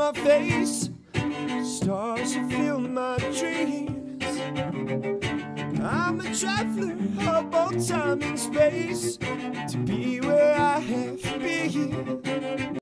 my face, stars fulfill my dreams. I'm a traveler of both time and space, to be where I have been.